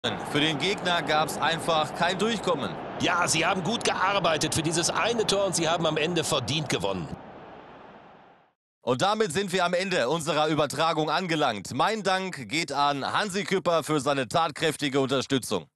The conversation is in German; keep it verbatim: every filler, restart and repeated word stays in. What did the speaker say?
Für den Gegner gab es einfach kein Durchkommen. Ja, sie haben gut gearbeitet für dieses eine Tor und sie haben am Ende verdient gewonnen. Und damit sind wir am Ende unserer Übertragung angelangt. Mein Dank geht an Hansi Küpper für seine tatkräftige Unterstützung.